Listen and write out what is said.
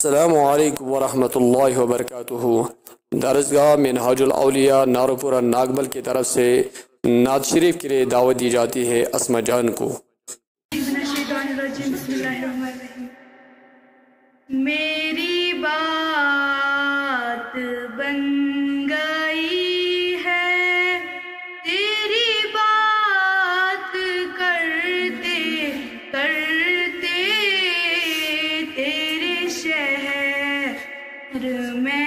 अस्सलामुअलैकुम वरहमतुल्लाहि वबरकातुहू। दरसगाह मिनहाजुल औलिया नारोपुरा नागबल की तरफ से नात शरीफ के लिए दावत दी जाती है अस्मा जान को। मेरी बात बन गई है, तेरी बात करते करते तेरे शहर में